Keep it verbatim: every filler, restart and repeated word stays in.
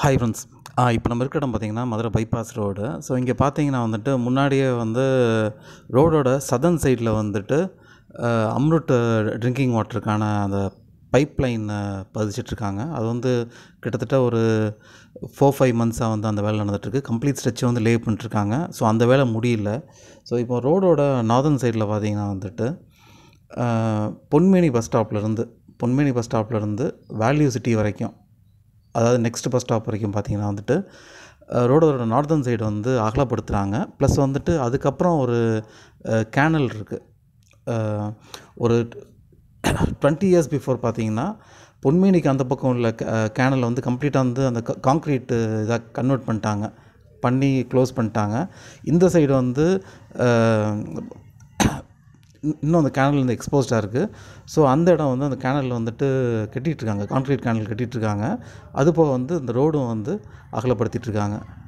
Hi friends. இப்போ நம்ம இருக்கிற இடம் பார்த்திங்கன்னா மதுரை பைபாஸ் ரோடு. ஸோ இங்கே பார்த்தீங்கன்னா வந்துட்டு முன்னாடியே வந்து ரோடோட சதர்ன் சைடில் வந்துட்டு அம்ருட் ட்ரிங்கிங் வாட்டருக்கான அந்த பைப் லைன் பதிச்சிட்ருக்காங்க. அது வந்து கிட்டத்தட்ட ஒரு ஃபோர் ஃபைவ் மந்த்ஸாக வந்து அந்த வேலை நடந்துகிட்ருக்கு. கம்ப்ளீட் ஸ்ட்ரெச்சை வந்து லே பண்ணிட்டுருக்காங்க. ஸோ அந்த வேலை முடியல. ஸோ இப்போ ரோடோட நார்தர்ன் சைடில் பார்த்திங்கன்னா வந்துட்டு பொன்மேனி பஸ் ஸ்டாப்லேருந்து பொன்மேனி பஸ் ஸ்டாப்லேருந்து வேல்யூ சிட்டி வரைக்கும், அதாவது நெக்ஸ்ட் பஸ் ஸ்டாப் வரைக்கும் பார்த்திங்கன்னா வந்துட்டு ரோடோட நார்தர்ன் சைடு வந்து அகலப்படுத்துகிறாங்க. ப்ளஸ் வந்துட்டு அதுக்கப்புறம் ஒரு கேனல் இருக்குது. ஒரு டுவெண்ட்டி இயர்ஸ் பிஃபோர் பார்த்திங்கன்னா பொன்மேனிக்கு அந்த பக்கம் உள்ள கேனல் வந்து கம்ப்ளீட்டாக வந்து அந்த காங்க்ரீட்டு இதாக கன்வெர்ட் பண்ணிட்டாங்க, பண்ணி க்ளோஸ் பண்ணிட்டாங்க. இந்த சைடு வந்து இன்னும் அந்த கேனல் வந்து எக்ஸ்போஸ்டாக இருக்குது. ஸோ அந்த இடம் வந்து அந்த கேனலில் வந்துட்டு கட்டிகிட்ருக்காங்க, கான்க்ரீட் கேனல் கட்டிகிட்ருக்காங்க. அது போக வந்து இந்த ரோடும் வந்து அகலப்படுத்திகிட்ருக்காங்க.